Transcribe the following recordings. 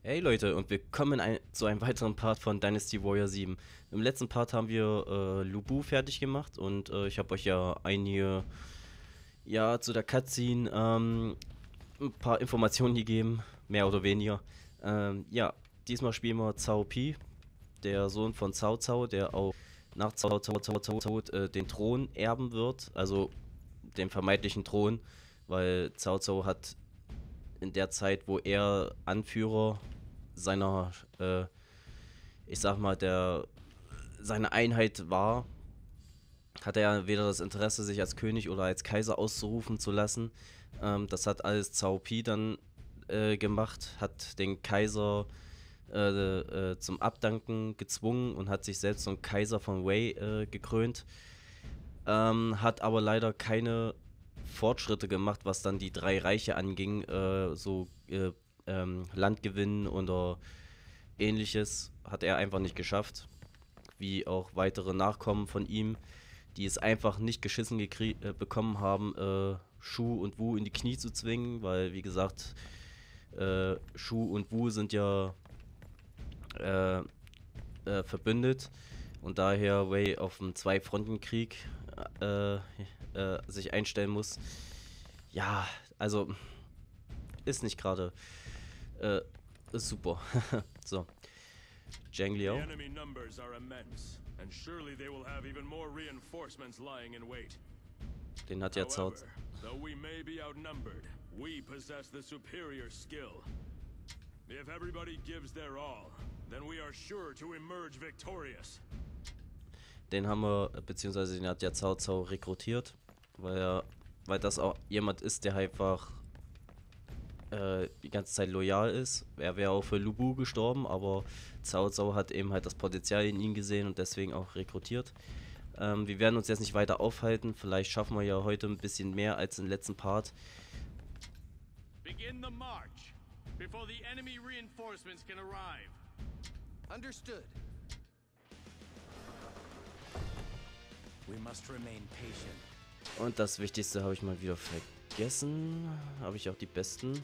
Hey Leute und willkommen zu einem weiteren Part von Dynasty Warrior 7. Im letzten Part haben wir Lu Bu fertig gemacht und ich habe euch ja einige, ja, zu der Cutscene ein paar Informationen gegeben, mehr oder weniger. Ja, diesmal spielen wir Cao Pi, der Sohn von Cao Cao, der auch nach Cao Caos Tod den Thron erben wird, also den vermeintlichen Thron, weil Cao Cao hat in der Zeit, wo er Anführer seiner, ich sag mal, seine Einheit war, hat er ja weder das Interesse, sich als König oder als Kaiser auszurufen zu lassen. Das hat alles Cao Pi dann gemacht, hat den Kaiser zum Abdanken gezwungen und hat sich selbst zum Kaiser von Wei gekrönt. Hat aber leider keine Fortschritte gemacht, was dann die drei Reiche anging, Landgewinn oder ähnliches, hat er einfach nicht geschafft. Wie auch weitere Nachkommen von ihm, die es einfach nicht geschissen bekommen haben, Shu und Wu in die Knie zu zwingen, weil, wie gesagt, Shu und Wu sind ja verbündet und daher Wei auf einen Zwei-Fronten-Krieg sich einstellen muss. Ja, also ist nicht gerade ist super. So. Zhang The Liao. enemy numbers are immense, and surely they will have even more reinforcements lying in wait. Den hat ja Cao. However, though we may be outnumbered, we possess the superior skill. If everybody gives their all, then we are sure to emerge victorious. Den haben wir, beziehungsweise den hat ja Cao Cao rekrutiert, weil das auch jemand ist, der einfach die ganze Zeit loyal ist. Er wäre auch für Lu Bu gestorben, aber Cao Cao hat eben halt das Potenzial in ihn gesehen und deswegen auch rekrutiert. Wir werden uns jetzt nicht weiter aufhalten, vielleicht schaffen wir ja heute ein bisschen mehr als im letzten Part. Begin the march before the enemy reinforcements can arrive. Understood. We must remain patient. Und das Wichtigste habe ich mal wieder vergessen. Habe ich auch die besten.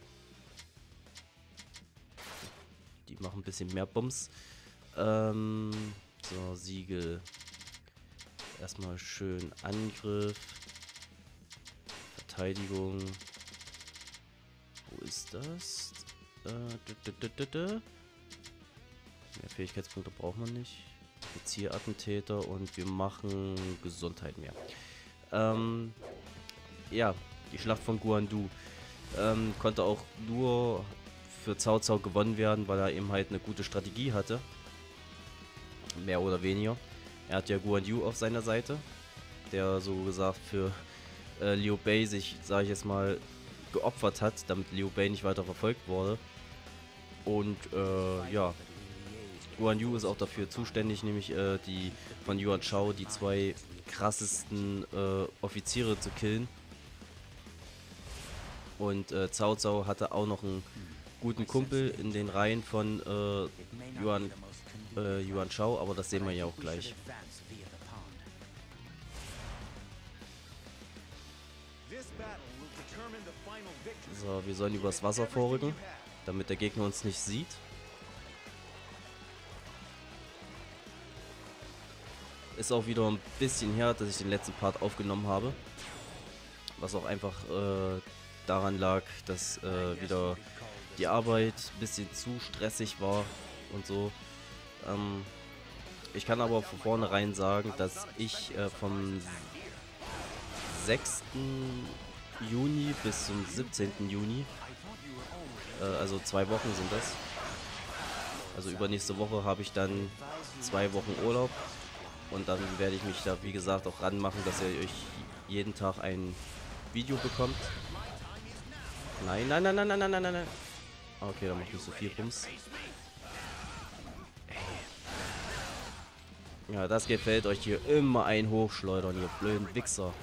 Die machen ein bisschen mehr Bums. So, Siegel. Erstmal schön Angriff. Verteidigung. Wo ist das? Mehr Fähigkeitspunkte braucht man nicht. Zielattentäter und wir machen Gesundheit mehr. Ja, die Schlacht von Guandu konnte auch nur für Cao Cao gewonnen werden, weil er eben halt eine gute Strategie hatte. Mehr oder weniger. Er hat ja Guan Yu auf seiner Seite, der so gesagt für Liu Bei sich, sage ich jetzt mal, geopfert hat, damit Liu Bei nicht weiter verfolgt wurde. Und ja, Guan Yu ist auch dafür zuständig, nämlich die von Yuan Shao, die zwei krassesten Offiziere zu killen. Und Cao Cao hatte auch noch einen guten Kumpel in den Reihen von Yuan Shao, aber das sehen wir ja auch gleich. So, wir sollen übers Wasser vorrücken, damit der Gegner uns nicht sieht. Ist auch wieder ein bisschen her, dass ich den letzten Part aufgenommen habe. Was auch einfach daran lag, dass wieder die Arbeit ein bisschen zu stressig war und so. Ich kann aber von vornherein sagen, dass ich vom 6. Juni bis zum 17. Juni, also 2 Wochen sind das. Also übernächste Woche habe ich dann 2 Wochen Urlaub. Und dann werde ich mich da, wie gesagt, auch ranmachen, dass ihr euch jeden Tag ein Video bekommt. Nein, nein, nein, nein, nein, nein, nein, nein. Okay, da macht nicht so viel Bums. Ja, das gefällt euch hier immer ein hochschleudern, ihr blöden Wichser.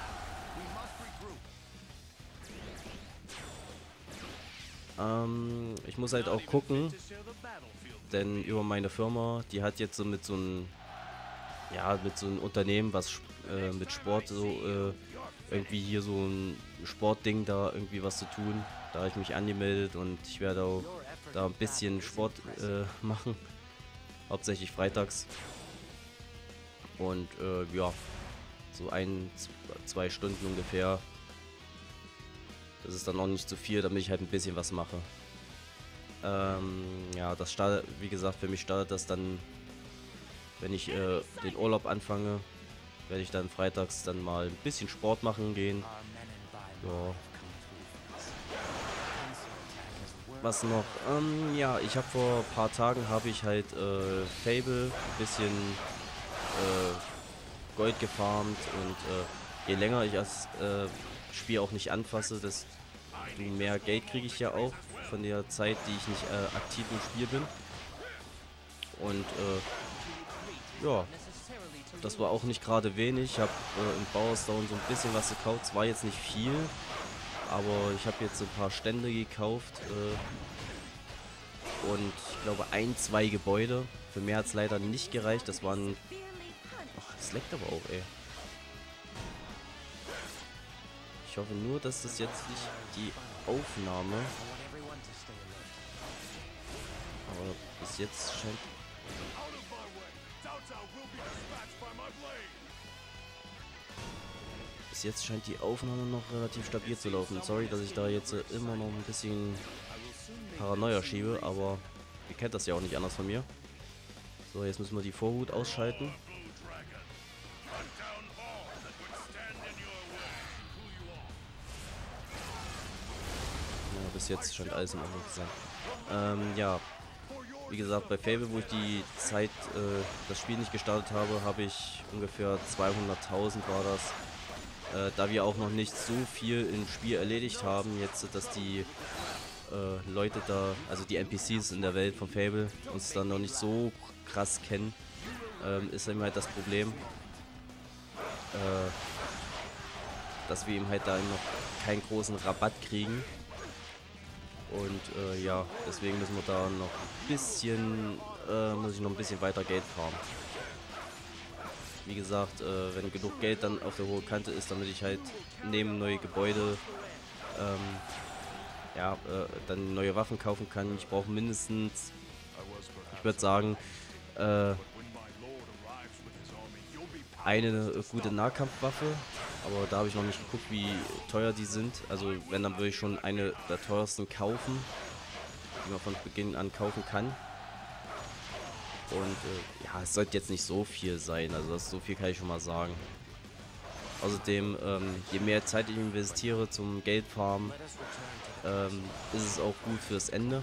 Ich muss halt auch gucken, denn über meine Firma, die hat jetzt so mit so einem Unternehmen, was mit Sport so irgendwie hier so ein Sportding da irgendwie was zu tun. Da habe ich mich angemeldet und ich werde auch da ein bisschen Sport machen. Hauptsächlich freitags. Und ja, so 2 Stunden ungefähr. Das ist dann auch nicht zu viel, damit ich halt ein bisschen was mache. Ja, das startet, wie gesagt, für mich startet das dann, wenn ich den Urlaub anfange, werde ich dann freitags dann mal ein bisschen Sport machen gehen. Ja. Was noch? Ja, ich habe vor ein paar Tagen habe ich halt Fable ein bisschen Gold gefarmt und je länger ich das Spiel auch nicht anfasse, desto mehr Geld kriege ich ja auch von der Zeit, die ich nicht aktiv im Spiel bin. Und ja, das war auch nicht gerade wenig. Ich habe im Bowerstone so ein bisschen was gekauft. Es war jetzt nicht viel, aber ich habe jetzt ein paar Stände gekauft und ich glaube 2 Gebäude. Für mehr hat es leider nicht gereicht. Das waren... Ach, das leckt aber auch, ey. Ich hoffe nur, dass das jetzt nicht die Aufnahme... Aber bis jetzt scheint... Bis jetzt scheint die Aufnahme noch relativ stabil zu laufen. Sorry, dass ich da jetzt immer noch ein bisschen Paranoia schiebe, aber ihr kennt das ja auch nicht anders von mir. So, jetzt müssen wir die Vorhut ausschalten. Ja, bis jetzt scheint alles in Ordnung zu sein. Ja, wie gesagt, bei Fable, wo ich die Zeit, das Spiel nicht gestartet habe, habe ich ungefähr 200.000 war das. Da wir auch noch nicht so viel im Spiel erledigt haben, jetzt, dass die Leute da, also die NPCs in der Welt von Fable, uns dann noch nicht so krass kennen, ist eben halt das Problem, dass wir eben halt da noch keinen großen Rabatt kriegen. Und ja, deswegen müssen wir da noch ein bisschen, muss ich noch ein bisschen weiter Geld farmen. Wie gesagt, wenn genug Geld dann auf der hohen Kante ist, damit ich halt neben neue Gebäude ja, dann neue Waffen kaufen kann. Ich brauche mindestens, ich würde sagen, eine gute Nahkampfwaffe, aber da habe ich noch nicht geguckt, wie teuer die sind. Also wenn, dann würde ich schon eine der teuersten kaufen, die man von Beginn an kaufen kann. Und ja, es sollte jetzt nicht so viel sein, also das, so viel kann ich schon mal sagen. Außerdem, je mehr Zeit ich investiere zum Geldfarmen, ist es auch gut fürs Ende.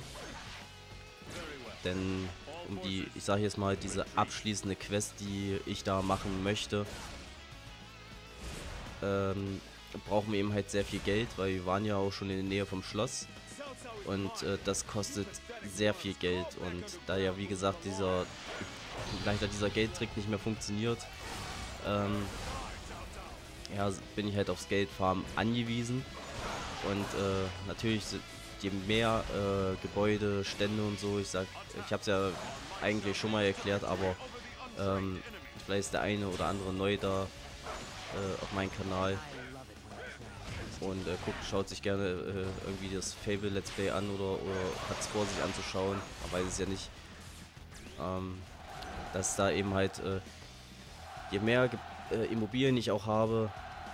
Denn um die, ich sage jetzt mal, diese abschließende Quest, die ich da machen möchte, brauchen wir eben halt sehr viel Geld, weil wir waren ja auch schon in der Nähe vom Schloss. Und das kostet sehr viel Geld. Und da ja, wie gesagt, leider dieser Geldtrick nicht mehr funktioniert, ja, bin ich halt aufs Geldfarmen angewiesen. Und natürlich, je mehr Gebäude, Stände und so, ich habe es ja eigentlich schon mal erklärt, aber vielleicht ist der eine oder andere neu da auf meinem Kanal und schaut sich gerne irgendwie das Fable Let's Play an oder hat es vor, sich anzuschauen, man weiß es ja nicht, dass da eben halt je mehr Immobilien ich auch habe,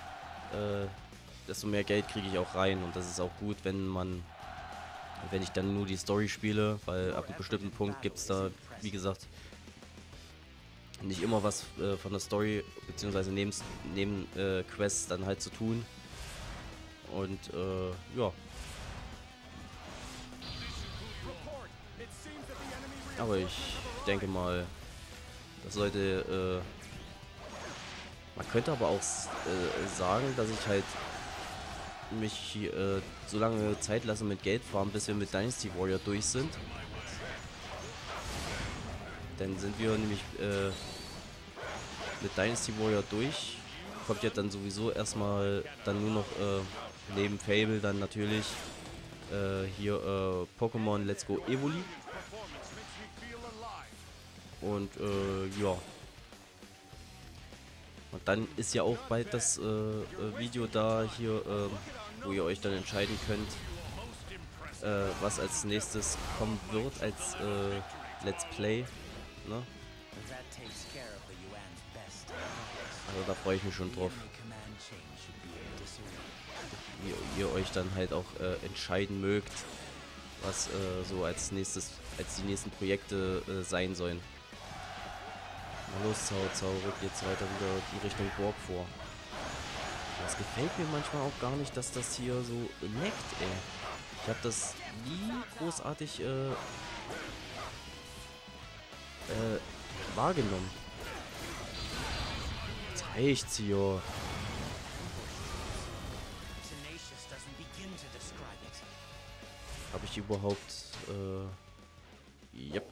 desto mehr Geld kriege ich auch rein, und das ist auch gut, wenn ich dann nur die Story spiele, weil ab einem bestimmten Punkt gibt es da, wie gesagt, nicht immer was von der Story beziehungsweise neben Quests dann halt zu tun. Und ja. Aber ich denke mal, das sollte, man könnte aber auch sagen, dass ich halt mich so lange Zeit lasse mit Geld farmen, bis wir mit Dynasty Warrior durch sind. Dann sind wir nämlich mit Dynasty Warrior durch. Kommt ja dann sowieso erstmal dann nur noch neben Fable dann natürlich hier Pokémon Let's Go Evoli. Und ja. Und dann ist ja auch bald das Video da hier, wo ihr euch dann entscheiden könnt, was als nächstes kommen wird als Let's Play. Ne? That takes care of the Yuan's best. Also da freue ich mich schon drauf. Enemy command chain should be able to surrender. Wie ihr euch dann halt auch entscheiden mögt, was so als nächstes, als die nächsten Projekte sein sollen. Na los, Cao, rückt jetzt weiter wieder die Richtung Burg vor. Das gefällt mir manchmal auch gar nicht, dass das hier so leckt, ey. Ich habe das nie großartig wahrgenommen. Jetzt reicht's hier. Tenacious doesn't begin to describe it. Habe ich überhaupt yep.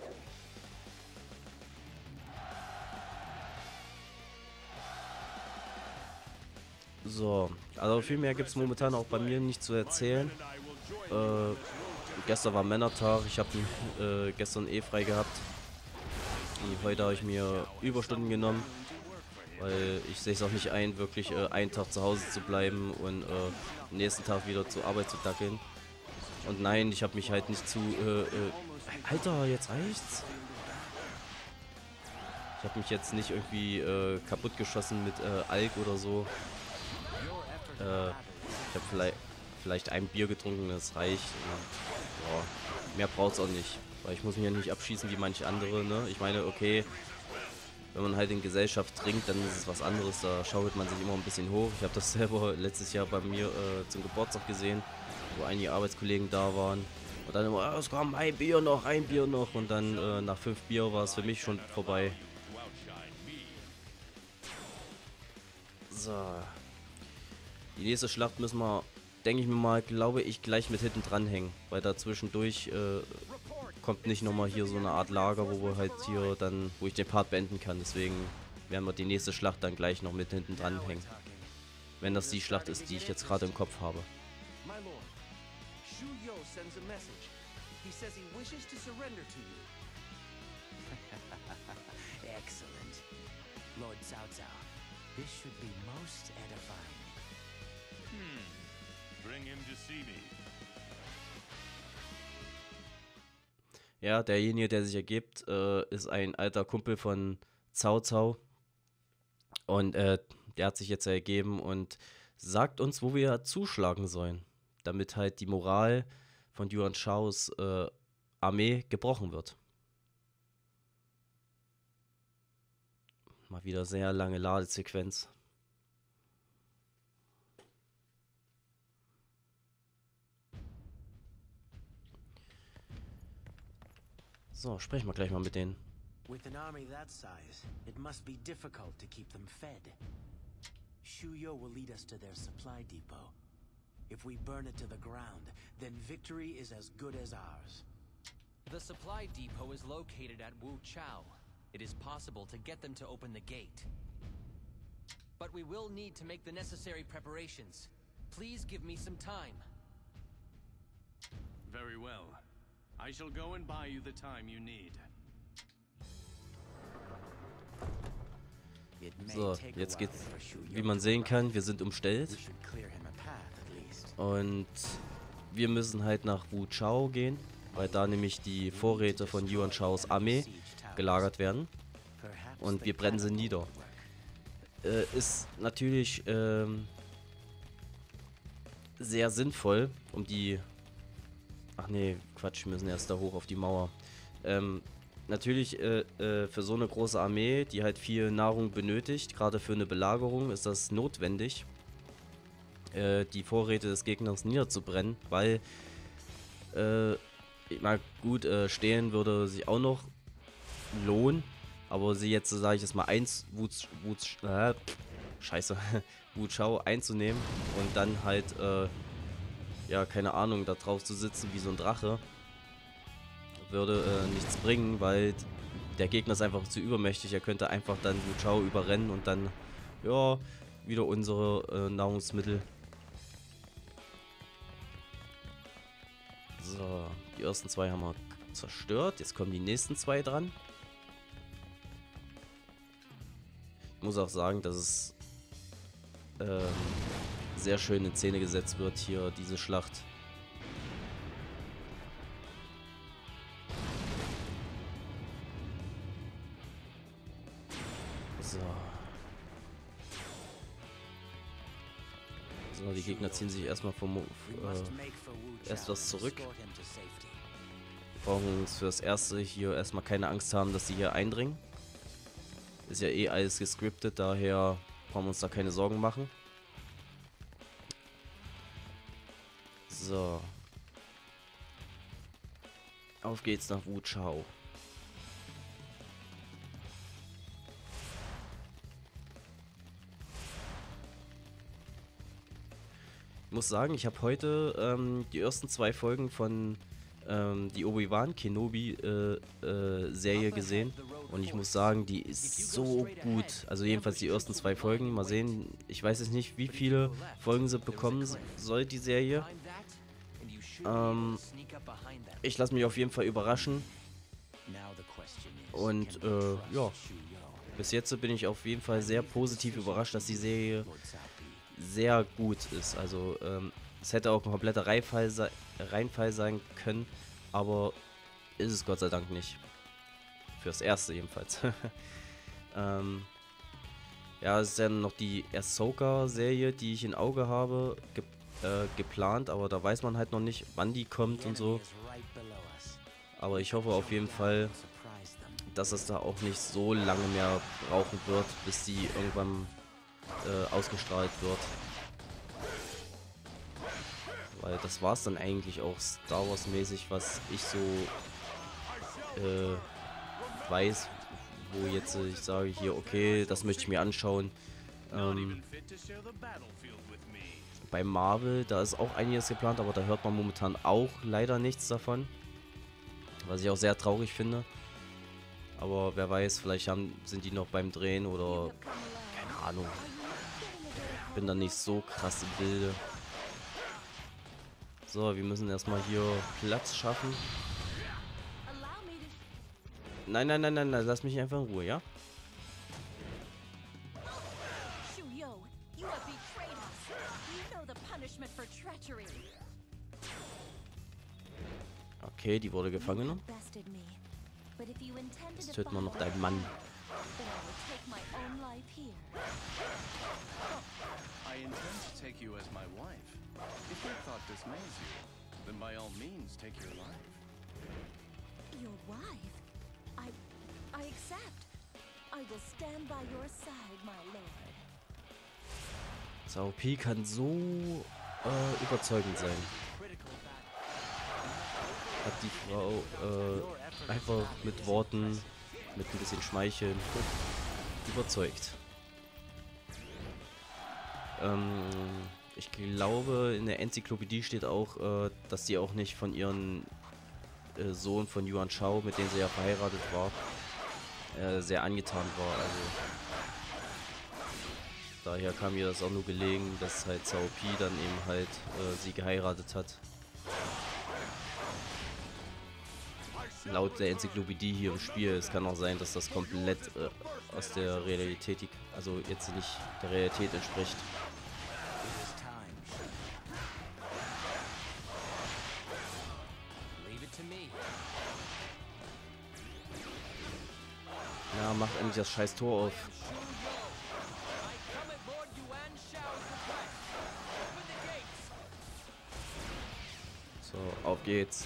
So, also viel mehr gibt es momentan auch bei mir nicht zu erzählen. Gestern war Männertag, ich habe gestern frei gehabt. Und heute habe ich mir Überstunden genommen, weil ich sehe es auch nicht ein, wirklich einen Tag zu Hause zu bleiben und am nächsten Tag wieder zur Arbeit zu dackeln. Und nein, ich habe mich halt nicht zu... Alter, jetzt reicht's. Ich habe mich jetzt nicht irgendwie kaputt geschossen mit Alk oder so. Ich habe vielleicht ein Bier getrunken, das reicht. Ja, mehr braucht es auch nicht. Weil ich muss mich ja nicht abschießen wie manche andere, ne? Ich meine, okay, wenn man halt in Gesellschaft trinkt, dann ist es was anderes. Da schaukelt man sich immer ein bisschen hoch. Ich habe das selber letztes Jahr bei mir zum Geburtstag gesehen, wo einige Arbeitskollegen da waren. Und dann immer, es kam ein Bier noch. Und dann nach 5 Bier war es für mich schon vorbei. So. Die nächste Schlacht müssen wir, denke ich mir mal, glaube ich, gleich mit hinten dran hängen. Weil da zwischendurch kommt nicht nochmal hier so eine Art Lager, wo wir halt hier dann, wo ich den Part beenden kann. Deswegen werden wir die nächste Schlacht dann gleich noch mit hinten dran hängen. Wenn das die Schlacht ist, die ich jetzt gerade im Kopf habe. My lord, Shu Yo sends a message. He says he wishes to surrender to you. Excellent. Lord Cao Cao, this should be most edifying. Bring him to see me. Ja, derjenige, der sich ergibt, ist ein alter Kumpel von Cao Cao. Und der hat sich jetzt ergeben und sagt uns, wo wir zuschlagen sollen, damit halt die Moral von Yuan Shaos Armee gebrochen wird. Mal wieder sehr lange Ladesequenz. So, sprechen wir gleich mal mit denen. With an army that size, it must be difficult to keep them fed. Shu Yo will lead us to their supply depot. If we burn it to the ground, then victory is as good as ours. The supply depot is located at Wu Chao. It is possible to get them to open the gate. But we will need to make the necessary preparations. Please give me some time. Very well. I shall go and buy you the time you need. It may So, take a jetzt while geht's, for Shu Yo wie man to sehen arrive. kann, wir sind umstellt. We should clear him a path at least. Und wir müssen halt nach Wu Chao gehen, weil da nämlich die Vorräte von Yuan Shaos Armee gelagert werden. Perhaps Und the wir brennen sie catapult nieder. will work. Ist natürlich sehr sinnvoll, um die... Ach nee, Quatsch, wir müssen erst da hoch auf die Mauer. Natürlich für so eine große Armee, die halt viel Nahrung benötigt, gerade für eine Belagerung, ist das notwendig, die Vorräte des Gegners niederzubrennen, weil, mal gut, stehlen würde sich auch noch lohnen, aber sie jetzt, sage ich jetzt mal, Wu Chao einzunehmen und dann halt, ja, keine Ahnung, da drauf zu sitzen wie so ein Drache, würde nichts bringen, weil der Gegner ist einfach zu übermächtig. Er könnte einfach dann Wu Chao überrennen und dann, ja, wieder unsere Nahrungsmittel. So, die ersten 2 haben wir zerstört. Jetzt kommen die nächsten 2 dran. Ich muss auch sagen, dass es sehr schön in Szene gesetzt wird hier, diese Schlacht. So. So, die Gegner ziehen sich erstmal etwas zurück. Wir brauchen uns für das erste hier erstmal keine Angst haben, dass sie hier eindringen. Ist ja eh alles gescriptet, daher brauchen wir uns da keine Sorgen machen. So. Auf geht's nach Wu Chao. Ich muss sagen, ich habe heute die ersten 2 Folgen von die Obi-Wan Kenobi Serie gesehen und ich muss sagen, die ist so gut. Also jedenfalls die ersten 2 Folgen. Mal sehen, ich weiß jetzt nicht, wie viele Folgen sie bekommen soll, die Serie. Ich lasse mich auf jeden Fall überraschen. Und ja, bis jetzt bin ich auf jeden Fall sehr positiv überrascht, dass die Serie sehr gut ist. Also es hätte auch ein kompletter Reinfall sein können, aber ist es Gott sei Dank nicht. Fürs Erste jedenfalls. Ja, es ist ja noch die Ahsoka-Serie, die ich im Auge habe, geplant, aber da weiß man halt noch nicht, wann die kommt und so. Aber ich hoffe auf jeden Fall, dass es da auch nicht so lange mehr brauchen wird, bis die irgendwann ausgestrahlt wird. Weil das war es dann eigentlich auch Star Wars mäßig, was ich so weiß, wo jetzt ich sage hier, okay, das möchte ich mir anschauen. Bei Marvel, da ist auch einiges geplant, aber da hört man momentan auch leider nichts davon. Was ich auch sehr traurig finde. Aber wer weiß, vielleicht sind die noch beim Drehen oder keine Ahnung. Ich bin da nicht so krass im Bilde. So, wir müssen erstmal hier Platz schaffen. Nein, nein, nein, nein, nein, lass mich einfach in Ruhe, ja? Okay, die wurde gefangen genommen. Jetzt töten wir noch deinen Mann. I intend to take you as my wife. If your thought dismays you, then by all means take your life. Your wife? I accept. I will stand by your side, my lord. Cao Pi kann so überzeugend sein. Hat die Frau einfach mit Worten, mit ein bisschen Schmeicheln überzeugt. Ich glaube, in der Enzyklopädie steht auch, dass sie auch nicht von ihrem Sohn von Yuan Shao, mit dem sie ja verheiratet war, sehr angetan war. Also daher kam ihr das auch nur gelegen, dass halt Cao Pi dann eben halt sie geheiratet hat. Laut der Enzyklopädie hier im Spiel. Es kann auch sein, dass das komplett aus der Realität, also jetzt nicht der Realität entspricht. Ja, macht endlich das scheiß Tor auf. So, auf geht's.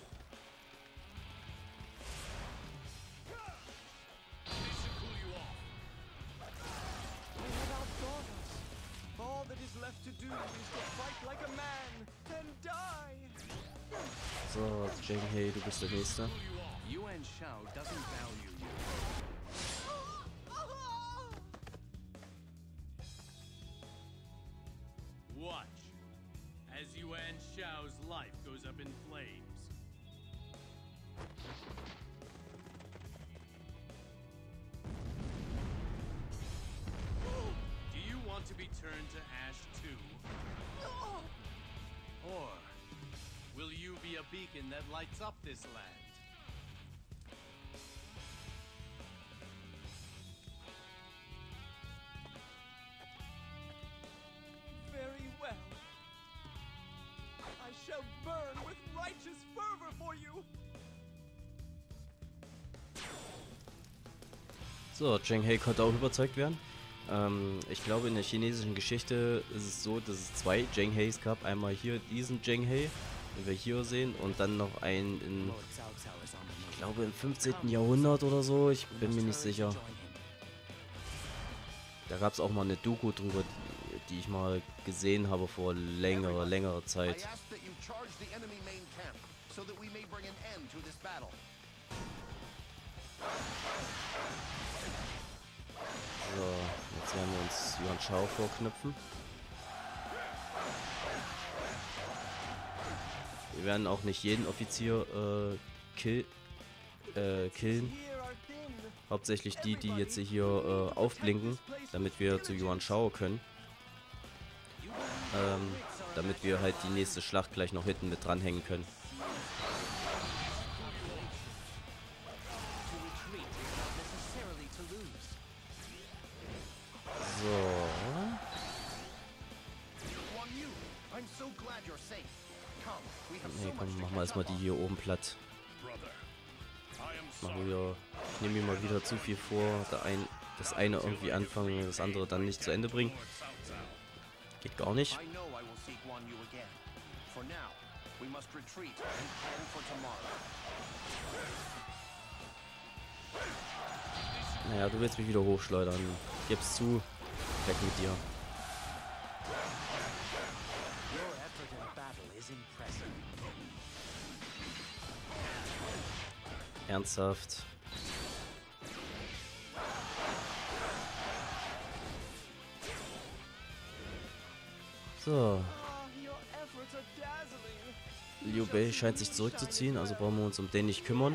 So, Zheng He, du bist der Nächste. Yuan Shao doesn't value you. Watch as Yuan Shao's life goes up in flames. Do you want to be turned to ash too? Or will you be a beacon that lights up this land? Very well. I shall burn with righteous fervor for you. So, Zheng He konnte auch überzeugt werden. Ich glaube, in der chinesischen Geschichte ist es so, dass es zwei Zheng Heis gab. Einmal hier diesen Zheng He, den wir hier sehen, und dann noch einen in, ich glaube, im 15. Jahrhundert oder so. Ich bin mir nicht sicher. Da gab es auch mal eine Doku drüber, die ich mal gesehen habe vor längerer Zeit. So, jetzt werden wir uns Yuan Shao vorknüpfen. Wir werden auch nicht jeden Offizier killen. Hauptsächlich die, die jetzt hier aufblinken, damit wir zu Yuan Shao können. Damit wir halt die nächste Schlacht gleich noch hinten mit dranhängen können. So. Nee, komm, machen wir erstmal die hier oben platt. Ich nehme mir mal wieder zu viel vor. Das eine irgendwie anfangen, das andere dann nicht zu Ende bringen. Geht gar nicht. Naja, du willst mich wieder hochschleudern. Gib's zu. Weg mit dir. Ernsthaft. So. Liu Bei scheint sich zurückzuziehen, also brauchen wir uns um den nicht kümmern.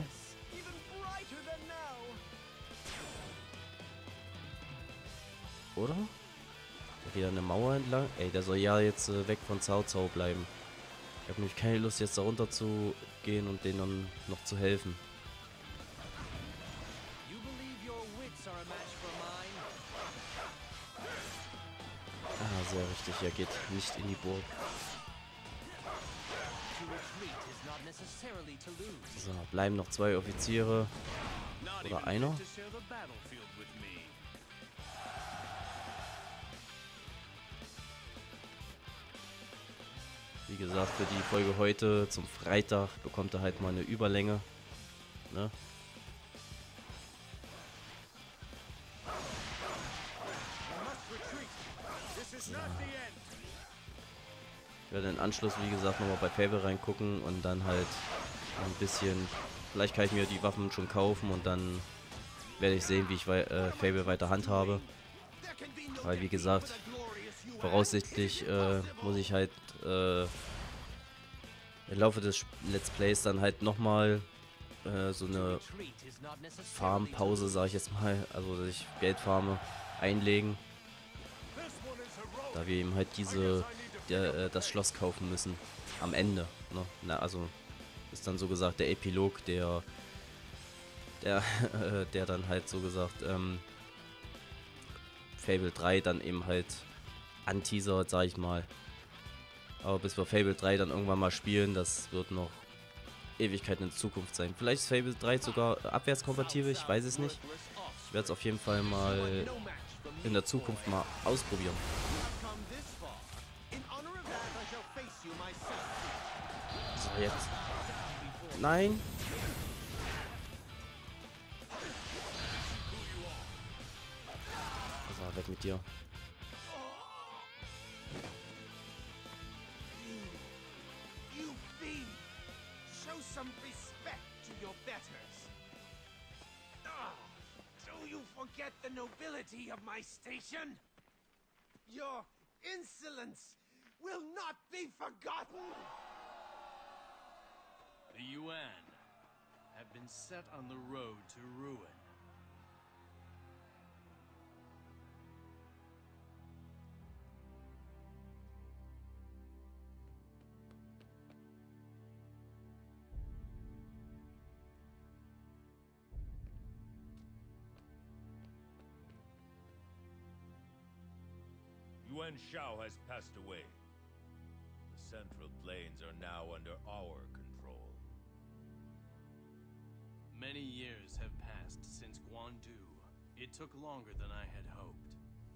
Oder? Da geht eine Mauer entlang. Ey, der soll ja jetzt weg von Cao Cao bleiben. Ich habe nämlich keine Lust, jetzt da runter zu gehen und denen dann noch zu helfen. Ah, sehr richtig. Er geht nicht in die Burg. So, bleiben noch 2 Offiziere. Oder einer. Wie gesagt, für die Folge heute zum Freitag bekommt er halt mal eine Überlänge. Ne? Ich werde im Anschluss, wie gesagt, nochmal bei Fable reingucken und dann halt ein bisschen... Vielleicht kann ich mir die Waffen schon kaufen und dann werde ich sehen, wie ich Fable weiter handhabe. Weil, wie gesagt, voraussichtlich muss ich halt im Laufe des Let's Plays dann halt nochmal so eine Farmpause, sage ich jetzt mal, also dass ich Geld farme, einlegen. Da wir eben halt das Schloss kaufen müssen. Am Ende. Ne? Na, also ist dann so gesagt der Epilog, der dann halt so gesagt Fable 3 dann eben halt anteasert, sag ich mal. Aber bis wir Fable 3 dann irgendwann mal spielen, das wird noch Ewigkeiten in Zukunft sein. Vielleicht ist Fable 3 sogar abwärtskompatibel, ich weiß es nicht. Ich werde es auf jeden Fall mal in der Zukunft mal ausprobieren. So, jetzt. Nein. Also, weg mit dir. Some respect to your betters. Do you forget the nobility of my station? Your insolence will not be forgotten! The Yuan have been set on the road to ruin. Yuan Shao has passed away. The Central Plains are now under our control. Many years have passed since Guandu It took longer than I had hoped.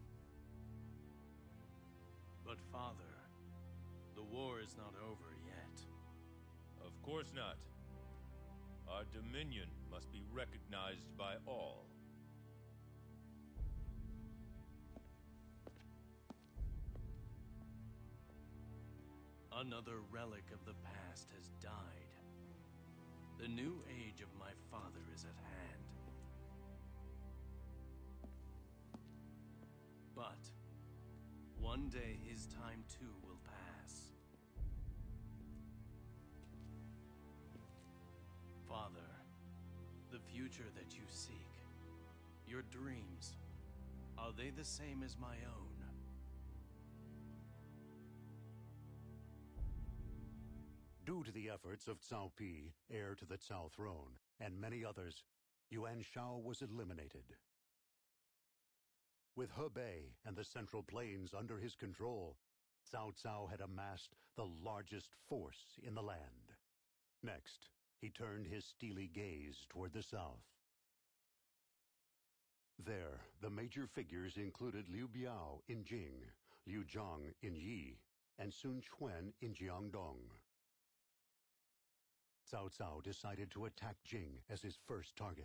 But Father, the war is not over yet. Of course not. Our dominion must be recognized by all. Another relic of the past has died. The new age of my father is at hand. But one day his time too will pass. Father, the future that you seek, your dreams, are they the same as my own? Due to the efforts of Cao Pi, heir to the Cao throne, and many others, Yuan Shao was eliminated. With Hebei and the Central Plains under his control, Cao Cao had amassed the largest force in the land. Next, he turned his steely gaze toward the south. There, the major figures included Liu Biao in Jing, Liu Zhang in Yi, and Sun Quan in Jiangdong. Cao Cao decided to attack Jing as his first target.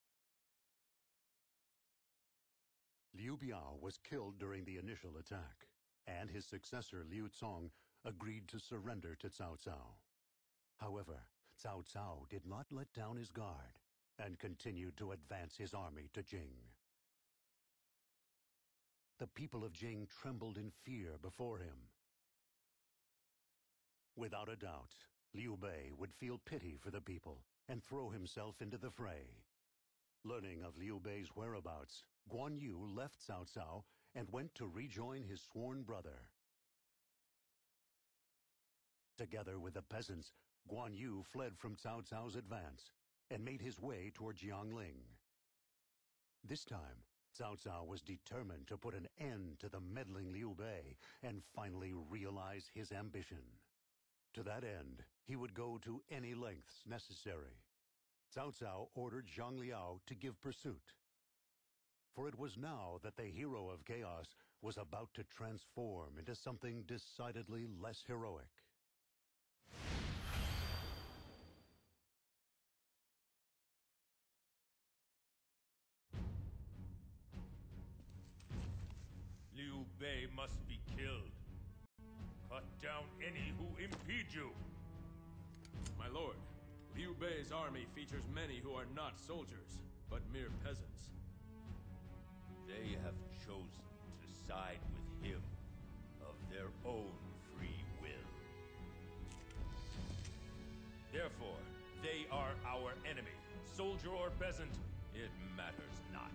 Liu Biao was killed during the initial attack, and his successor Liu Cong agreed to surrender to Cao Cao. However, Cao Cao did not let down his guard and continued to advance his army to Jing. The people of Jing trembled in fear before him. Without a doubt, Liu Bei would feel pity for the people and throw himself into the fray. Learning of Liu Bei's whereabouts, Guan Yu left Cao Cao and went to rejoin his sworn brother. Together with the peasants, Guan Yu fled from Cao Cao's advance and made his way toward Jiangling. This time, Cao Cao was determined to put an end to the meddling Liu Bei and finally realize his ambition. To that end, he would go to any lengths necessary. Cao Cao ordered Zhang Liao to give pursuit. For it was now that the hero of chaos was about to transform into something decidedly less heroic. Liu Bei must be killed. Cut down any who impede you. My lord, Liu Bei's army features many who are not soldiers, but mere peasants. They have chosen to side with him of their own free will. Therefore, they are our enemy. Soldier or peasant, it matters not.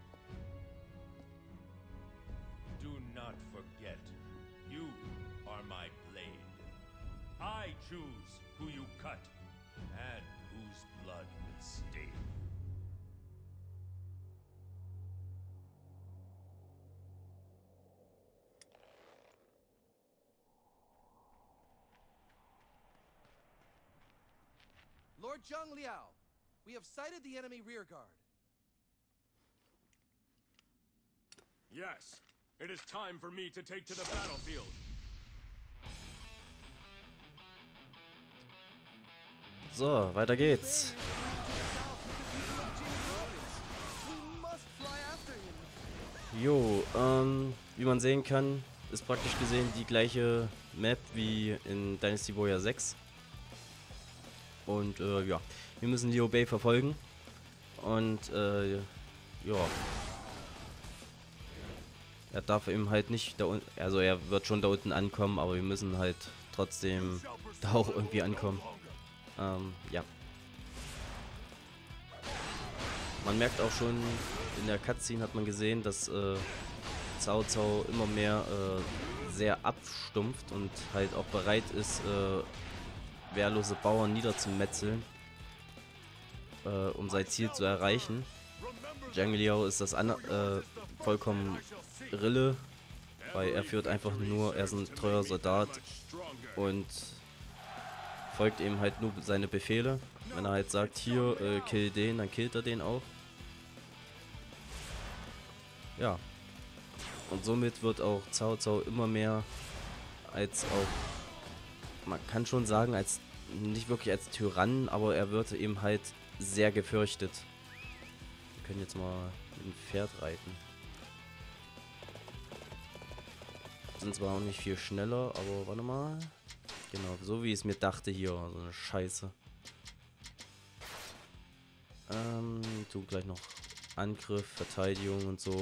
Do not forget, you are my blade. I choose who you cut and whose blood will stain. Lord Zhang Liao, we have sighted the enemy rearguard. Yes, it is time for me to take to the battlefield. So, weiter geht's. Jo, wie man sehen kann, ist praktisch gesehen die gleiche Map wie in Dynasty Warrior 6. Und ja, wir müssen Liu Bei verfolgen. Und ja. Er darf eben halt nicht da unten, also er wird schon da unten ankommen, aber wir müssen halt trotzdem da auch irgendwie ankommen. Ja. Man merkt auch schon, in der Cutscene hat man gesehen, dass Cao Cao immer mehr sehr abstumpft und halt auch bereit ist, wehrlose Bauern niederzumetzeln, um sein Ziel zu erreichen. Zhang Liao ist das vollkommen Rille, weil er führt einfach nur, er ist ein treuer Soldat und folgt eben halt nur seine Befehle. Wenn er halt sagt, hier, kill den, dann killt er den auch. ja. Und somit wird auch Cao Cao immer mehr als auch, man kann schon sagen, als nicht wirklich als Tyrann, aber er wird eben halt sehr gefürchtet. Wir können jetzt mal ein Pferd reiten. Sind zwar auch nicht viel schneller, aber warte mal. Genau, so wie ich es mir dachte hier. So eine Scheiße. Tu gleich noch Angriff, Verteidigung und so.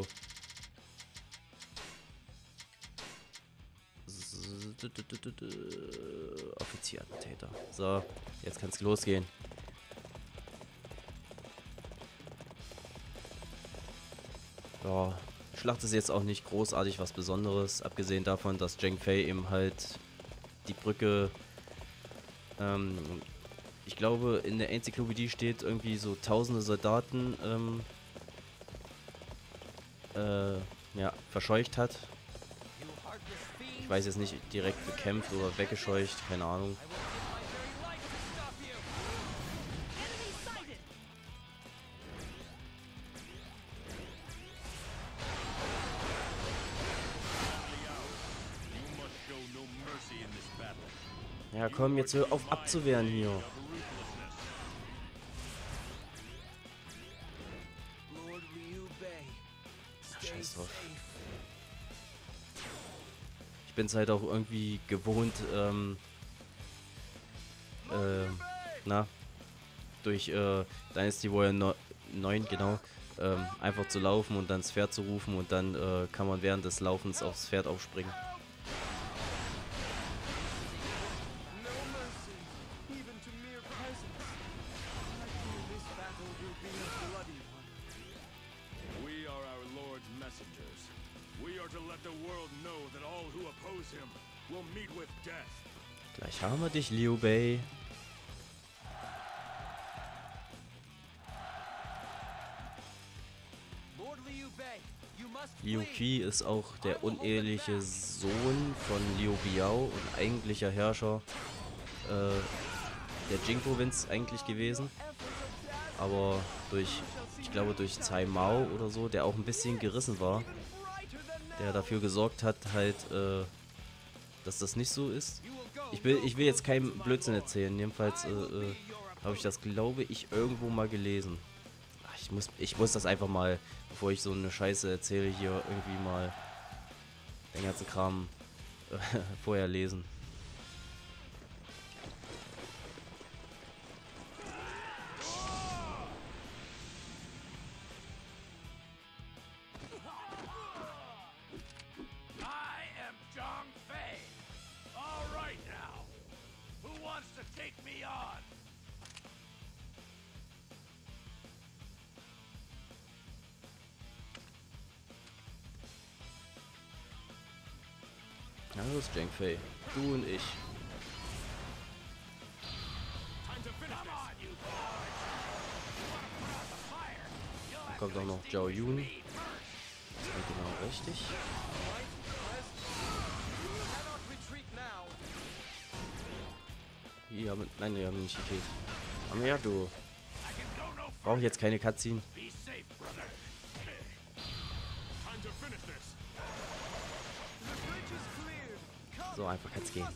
Offizierattentäter. So, jetzt kann es losgehen. Ja, Schlacht ist jetzt auch nicht großartig was Besonderes, abgesehen davon, dass Zheng Fei eben halt die Brücke, ich glaube in der Enzyklopädie steht irgendwie so tausende Soldaten, ja, verscheucht hat. Ich weiß jetzt nicht, direkt bekämpft oder weggescheucht, keine Ahnung. Ja, komm, jetzt hör auf abzuwehren hier. Scheiß drauf. Ich bin es halt auch irgendwie gewohnt, durch Dynasty Warrior 9, genau, einfach zu laufen und dann das Pferd zu rufen und dann kann man während des Laufens aufs Pferd aufspringen. Gleich haben wir dich, Liu Bei. Liu Qi ist auch der uneheliche Sohn von Liu Biao und eigentlicher Herrscher der Jing-Provinz eigentlich gewesen. Aber ich glaube durch Cai Mao oder so, der auch ein bisschen gerissen war, der dafür gesorgt hat, halt, dass das nicht so ist. Ich will jetzt keinen Blödsinn erzählen. Jedenfalls habe ich das, glaube ich, irgendwo mal gelesen. Ach, ich muss das einfach mal, bevor ich so eine Scheiße erzähle, hier irgendwie mal den ganzen Kram vorher lesen. Ja, das ist Zheng Fei. Du und ich. Dann kommt auch noch Zhao Yun. Das ist genau richtig. Nein, wir haben nicht gekillt. Aber ja, du. Brauche jetzt keine Cutscene. So einfach kann's gehen.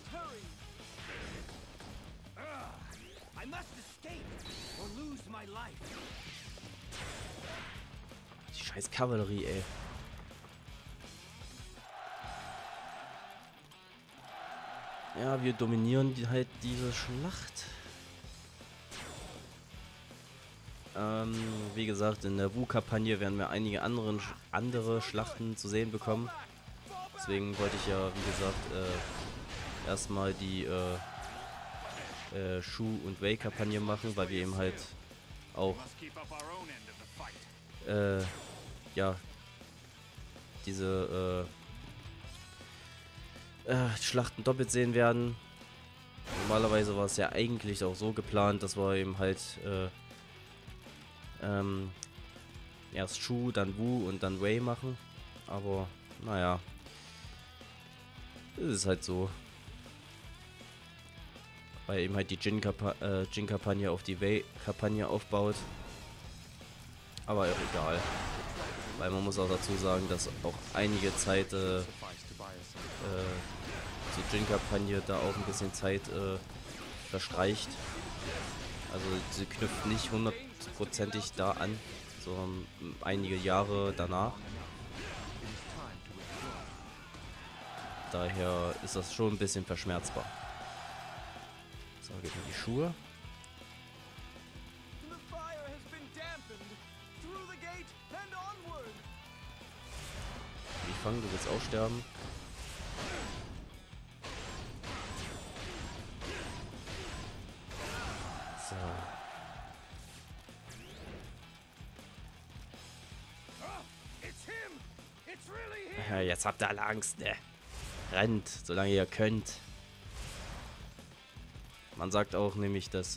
Die scheiß Kavallerie, ey. Ja, wir dominieren halt diese Schlacht. Wie gesagt, in der Wu-Kampagne werden wir einige andere Schlachten zu sehen bekommen. Deswegen wollte ich ja, wie gesagt, erstmal die Shu- und Wei-Kampagne machen, weil wir eben halt auch ja, diese Schlachten doppelt sehen werden. Normalerweise war es ja eigentlich auch so geplant, dass wir eben halt erst Shu, dann Wu und dann Wei machen. Aber naja, es ist halt so. Weil eben halt die Jin-Kampagne auf die Wei-Kampagne aufbaut. Aber egal. Weil man muss auch dazu sagen, dass auch einige Zeit zur Jin-Kampagne da auch ein bisschen Zeit verstreicht. Also sie knüpft nicht hundertprozentig da an, sondern einige Jahre danach. Daher ist das schon ein bisschen verschmerzbar. So, geht mir die Schuhe. Die fangen, du willst auch sterben. So. Ja, jetzt habt ihr alle Angst, ne? Rennt, solange ihr könnt. Man sagt auch nämlich, dass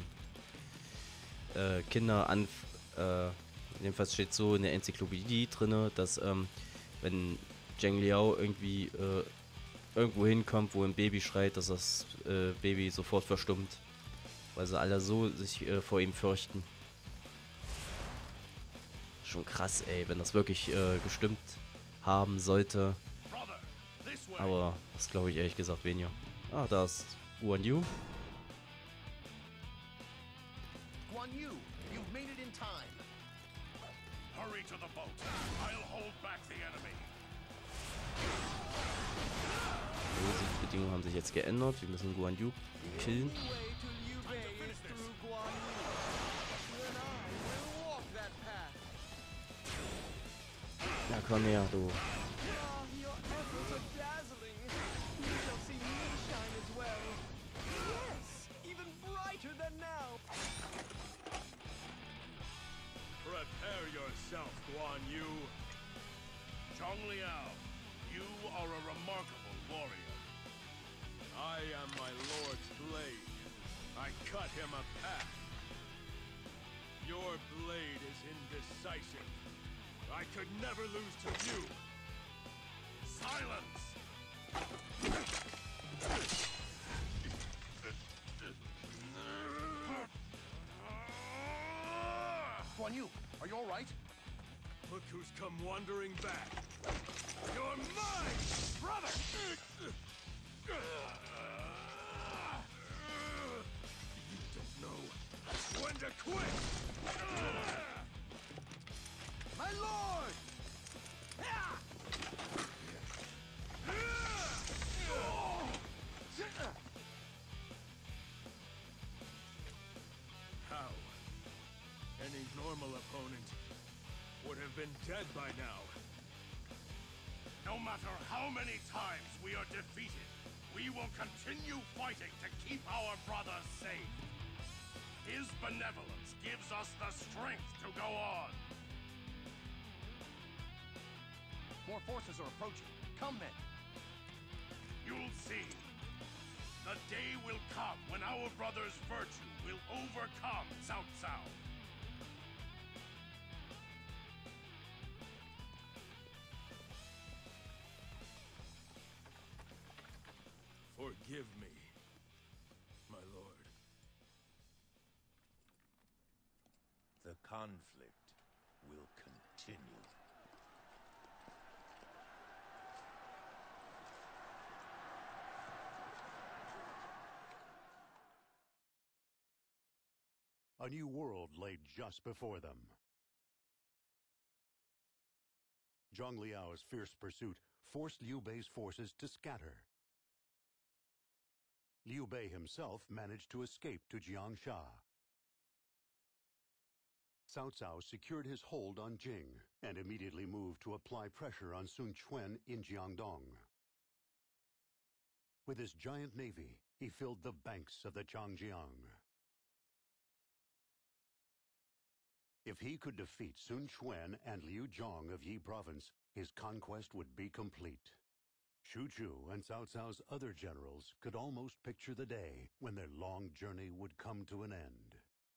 Kinder jedenfalls steht so in der Enzyklopädie drin, dass wenn Zheng Liao irgendwie irgendwo hinkommt, wo ein Baby schreit, dass das Baby sofort verstummt. Weil sie alle so sich vor ihm fürchten. Schon krass, ey, wenn das wirklich gestimmt haben sollte. Aber das glaube ich ehrlich gesagt weniger. Ah, da ist Guan Yu. Guan Yu, you've made it in time. Hurry to the boat. I'll hold back the enemy. Die Bedingungen haben sich jetzt geändert. Wir müssen Guan Yu killen. Na komm her, du. Prepare yourself, Guan Yu. Zhang Liao, you are a remarkable warrior. I am my lord's blade. I cut him a path. Your blade is indecisive. I could never lose to you. Silence! Guan Yu, are you all right? Look who's come wandering back. You're mine, brother! You don't know when to quit! My lord! How? Any normal opponent would have been dead by now. No matter how many times we are defeated, we will continue fighting to keep our brothers safe. His benevolence gives us the strength to go on. More forces are approaching. Come, men. You'll see. The day will come when our brother's virtue will overcome Cao Cao. Forgive me, my lord. The conflict will continue. A new world lay just before them. Zhang Liao's fierce pursuit forced Liu Bei's forces to scatter. Liu Bei himself managed to escape to Jiangsha. Cao Cao secured his hold on Jing and immediately moved to apply pressure on Sun Quan in Jiangdong. With his giant navy, he filled the banks of the Changjiang. If he could defeat Sun Quan and Liu Zhong of Yi Province, his conquest would be complete. Xu Chu and Cao Cao's other generals could almost picture the day when their long journey would come to an end.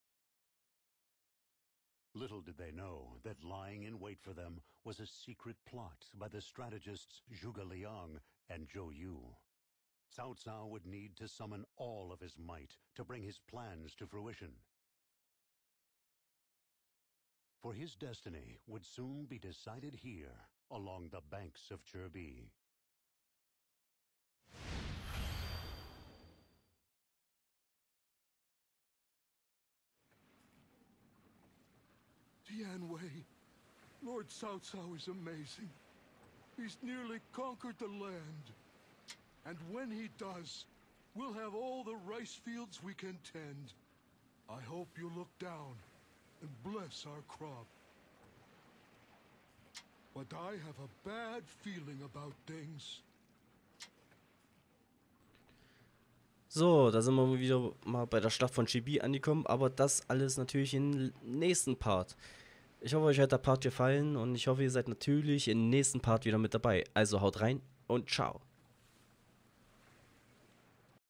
Little did they know that lying in wait for them was a secret plot by the strategists Zhuge Liang and Zhou Yu. Cao Cao would need to summon all of his might to bring his plans to fruition. for his destiny would soon be decided here, along the banks of Cherby. Tianwei, Lord Cao Cao is amazing. He's nearly conquered the land. And when he does, we'll have all the rice fields we can tend. I hope you look down and bless our crop. But I have a bad feeling about things. So, da sind wir wieder mal bei der Schlacht von Chibi angekommen, aber das alles natürlich im nächsten Part. Ich hoffe, euch hat der Part gefallen und ich hoffe, ihr seid natürlich im nächsten Part wieder mit dabei. Also haut rein und ciao.